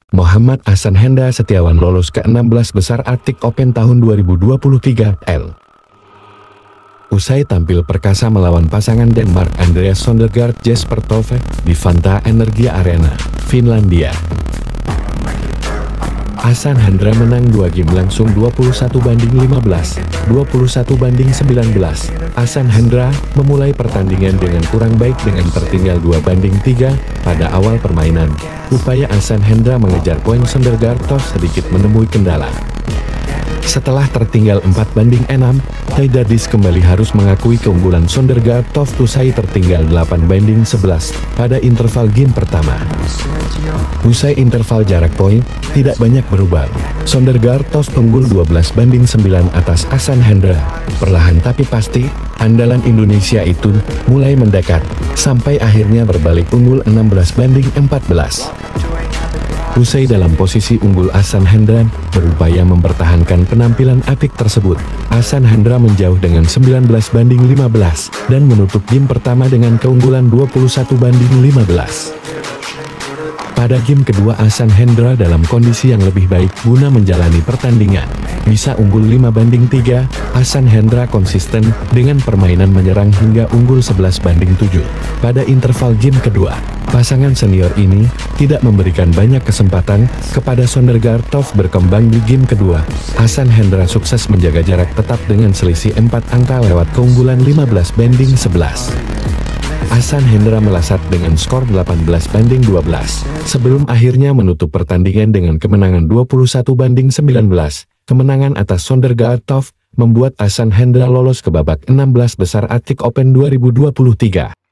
Muhammad Ahsan Hendra Setiawan lolos ke 16 besar Arctic Open tahun 2023 L. Usai tampil perkasa melawan pasangan Denmark Andreas Sondergaard Jesper Tove di Vantaa Energia Arena, Finlandia. Ahsan Hendra menang 2 game langsung 21-15, 21-19. Ahsan Hendra memulai pertandingan dengan kurang baik dengan tertinggal 2-3 pada awal permainan. Upaya Ahsan Hendra mengejar poin Sondergaard Tove sedikit menemui kendala. Setelah tertinggal 4-6, Taidadis kembali harus mengakui keunggulan Sondergaard Tove usai tertinggal 8-11 pada interval game pertama. Usai interval jarak poin tidak banyak berubah. Sondergaard Tove unggul 12-9 atas Ahsan Hendra. Perlahan tapi pasti, andalan Indonesia itu mulai mendekat, sampai akhirnya berbalik unggul 16-14. Usai dalam posisi unggul, Ahsan Hendra berupaya mempertahankan penampilan apik tersebut. Ahsan Hendra menjauh dengan 19-15 dan menutup game pertama dengan keunggulan 21-15. Pada game kedua, Ahsan Hendra dalam kondisi yang lebih baik guna menjalani pertandingan. Bisa unggul 5-3, Ahsan Hendra konsisten dengan permainan menyerang hingga unggul 11-7. Pada interval game kedua, pasangan senior ini tidak memberikan banyak kesempatan kepada Sondergaard Tove berkembang di game kedua. Ahsan Hendra sukses menjaga jarak tetap dengan selisih 4 angka lewat keunggulan 15-11. Ahsan Hendra melesat dengan skor 18-12 sebelum akhirnya menutup pertandingan dengan kemenangan 21-19. Kemenangan atas Sondergaard Tove membuat Ahsan Hendra lolos ke babak 16 besar Arctic Open 2023.